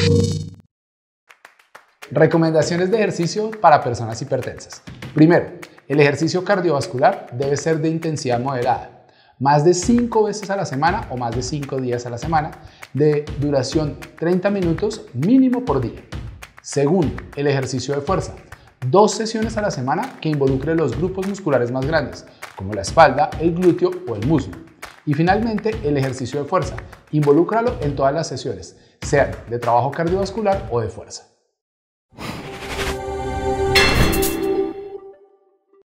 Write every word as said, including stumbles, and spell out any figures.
Recomendaciones de ejercicio para personas hipertensas. Primero, el ejercicio cardiovascular debe ser de intensidad moderada, más de cinco veces a la semana o más de cinco días a la semana, de duración treinta minutos mínimo por día. Segundo, el ejercicio de fuerza, dos sesiones a la semana que involucren los grupos musculares más grandes, como la espalda, el glúteo o el muslo. Y finalmente, el ejercicio de fuerza, involúcralo en todas las sesiones, sean de trabajo cardiovascular o de fuerza.